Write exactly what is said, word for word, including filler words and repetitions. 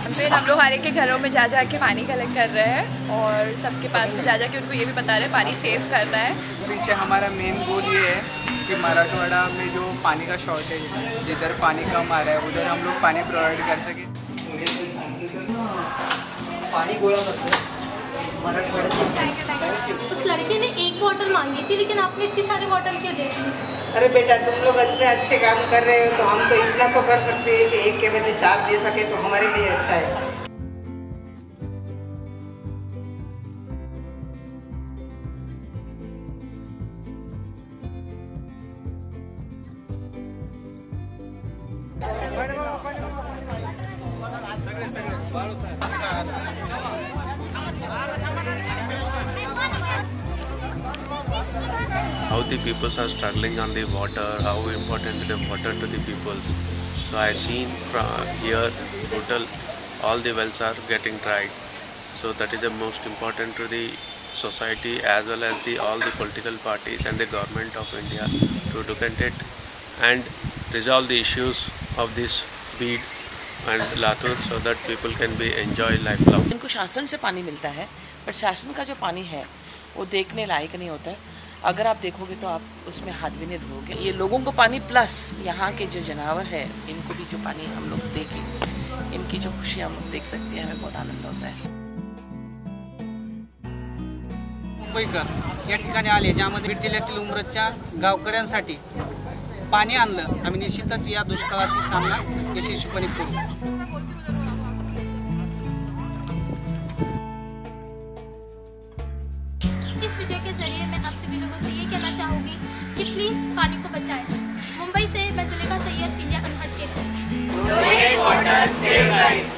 फिर हम लोग हर एक के घरों में जा जा के पानी कलेक्ट कर रहे हैं और सबके पास में जा जा के उनको ये भी बता रहे हैं पानी सेव करना है। पीछे हमारा मेन गोल ये है कि मराठवाड़ा में जो पानी का शॉर्टेज है, जिधर पानी कम आ रहा है उधर हम लोग पानी प्रोवाइड कर सकें। पानी गोला करते हैं मराठवाड़ा। उस लड़के ने एक बोतल मांगी थी लेकिन आपने इतनी सारी बोतल क्यों दे दी? अरे बेटा तुम लोग इतने अच्छे काम कर रहे हो तो हम तो इतना तो कर सकते हैं कि एक के बदले चार दे सके तो हमारे लिए अच्छा है। How the peoples are struggling on the water, how important the water to the peoples. So I seen from here total all the wells are getting dried. So that is the most important to the society as well as the all the political parties and the government of India to look at it and resolve the issues of this Beed and Latur so that people can be enjoy lifelong. इनको शासन से पानी मिलता है पर शासन का जो पानी है वो देखने लायक नहीं होता है। अगर आप देखोगे तो आप उसमें हाथ भी नहीं धोगे। ये लोगों को पानी प्लस यहाँ के जो जानवर है इनको भी जो पानी हम लोग देखें, इनकी जो खुशी हम लोग देख सकते हैं, हमें बहुत आनंद होता है। मुंबईकर या ठिकाणी आले ज्यामध्ये बीड जिल्ह्यातील उमरजच्या गावकऱ्यांसाठी पाणी आणलं। आम्ही निश्चितच या दुष्काळाशी सामना यशस्वीपणे करू। इस वीडियो के जरिए मैं आप सभी लोगों से ये कहना चाहूँगी कि प्लीज़ पानी को बचाएं। मुंबई से मैं ज़ुलेखा सैयद, इंडिया अनहट के लिए।